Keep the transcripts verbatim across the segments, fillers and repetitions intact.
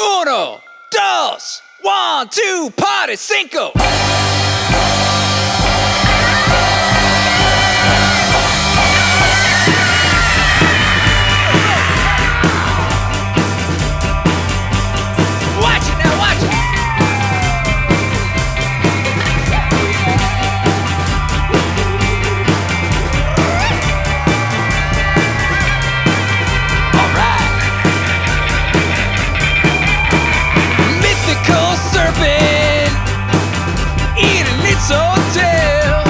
Uno, dos, one, two, party, cinco. Serpent eating its hotel,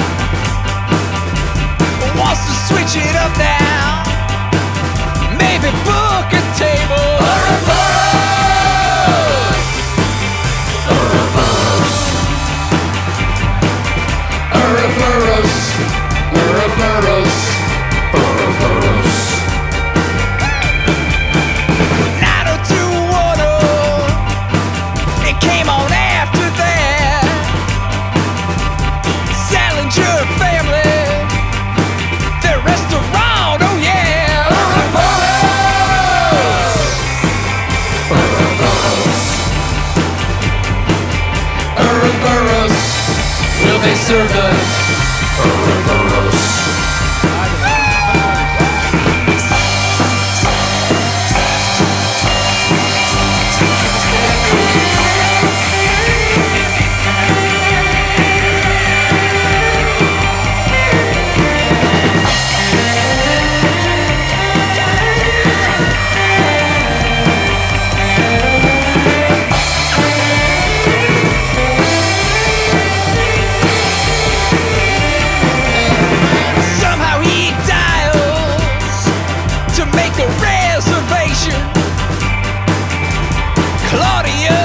wants to switch it up now, maybe book a table. Ouroboros, Ouroboros, Ouroboros, Ouroboros, Ouroboros. nine oh two one oh, it came on after that. Salinger family, their restaurant, oh yeah. Ouroboros, Ouroboros, Ouroboros, will they serve us? Ouroboros. Claudia